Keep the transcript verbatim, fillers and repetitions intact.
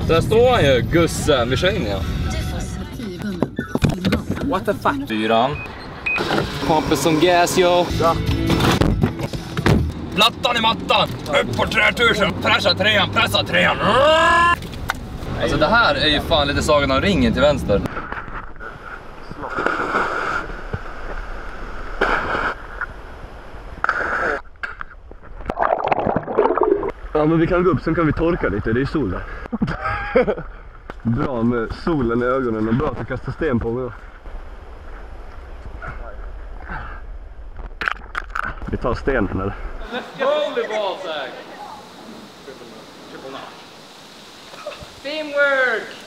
Där står han ju, Gusse Michelin, ja. What the fuck? Fyran. Kompis som gas, yo. Ja. Plattan i mattan. Upp på trätusen. Pressa trean, pressa trean. Alltså det här är ju fan lite Sagan om ringen till vänster. Ja, men vi kan gå upp, sen kan vi torka lite, det är sol där. Bra med solen i ögonen och bra att du kastar sten på mig. Vi tar stenen eller? Holy ball sack. Teamwork!